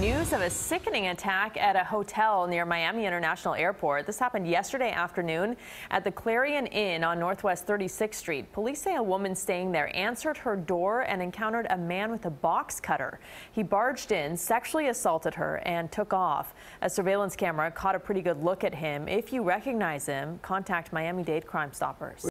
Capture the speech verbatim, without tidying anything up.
News of a sickening attack at a hotel near Miami International Airport. This happened yesterday afternoon at the Clarion Inn on Northwest thirty-sixth Street. Police say a woman staying there answered her door and encountered a man with a box cutter. He barged in, sexually assaulted her, and took off. A surveillance camera caught a pretty good look at him. If you recognize him, contact Miami-Dade Crime Stoppers.